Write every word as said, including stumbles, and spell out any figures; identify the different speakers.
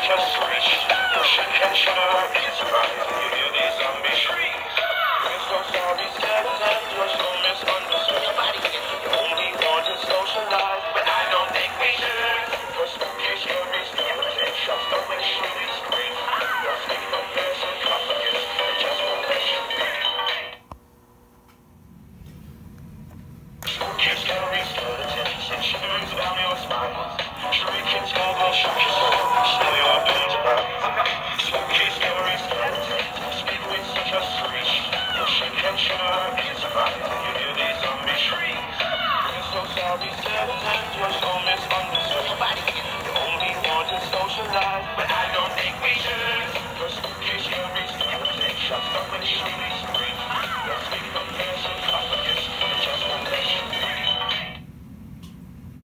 Speaker 1: such a screech. You should catch her and surprise. You hear these zombie shrieks. We're so sorry, skeleton, you're so misunderstood. You only want to socialize, but I don't think we should. Your spooky, scary skeletons just the way she screams. Your snake compares and confidence, it just won't let you be. Spooky, scary skeletons and shivers down your spines. Shrieking terrible, shock your soul, still your bones above. Spooky, scary skeletons speak with such a screech. You should catch her and surprise. You hear these zombie shrieks. We're so sorry, skeletons, you're so misunderstood. You only want to socialize, but I don't think we should. Your spooky, scary skeletons just the way she screams.